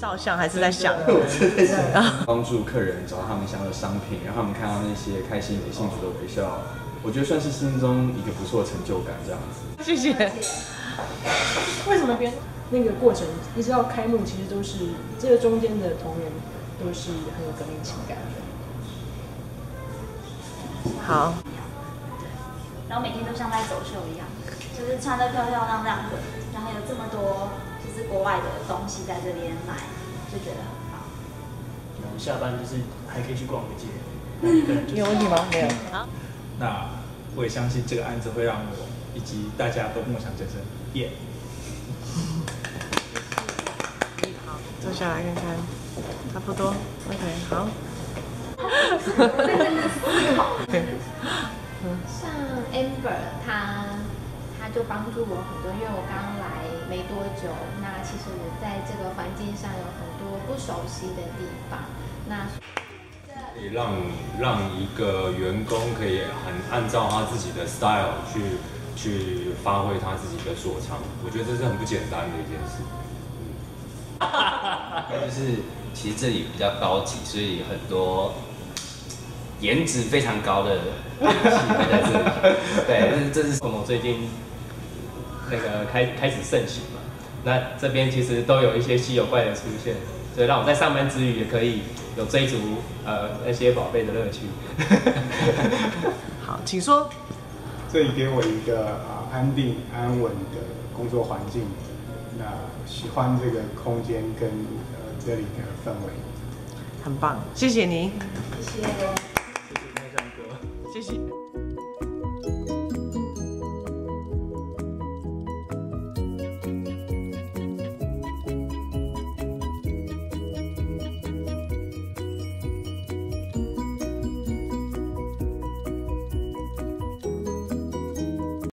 照相还是在想？ 帮助客人找到他们想要的商品，让他们看到那些开心的、幸福的微笑，我觉得算是心中一个不错的成就感，这样子。 谢谢。 为什么那个过程一直到开幕，其实都是这个中间的同仁都是很有革命情感的。 好。 然后每天都像在走秀一样，就是穿得漂漂亮亮的，然后有这么多就是国外的东西在这边买，就觉得很棒。 我们下班就是还可以去逛个街，那一个人就是。 有问题吗？没有。好。 那我也相信这个案子会让我以及大家都梦想成真。耶。 好，坐下来看看，差不多。OK， 好。 像 Amber， 他就帮助我很多，因为我刚来没多久，那其实我在这个环境上有很多不熟悉的地方，那可以让一个员工可以很按照他自己的 style 去发挥他自己的所长，我觉得这是很不简单的一件事。 就是其实这里比较高级，所以很多颜值非常高的戏会在这里。对，这是我最近那个开始盛行嘛。那这边其实都有一些稀有怪的出现，所以让我在上班之余也可以有追逐那些宝贝的乐趣。 好，请说。 这里给我一个安定安稳的工作环境，那喜欢这个空间跟这里的氛围。 很棒，谢谢你。 谢谢。 谢谢麦香哥。 谢谢。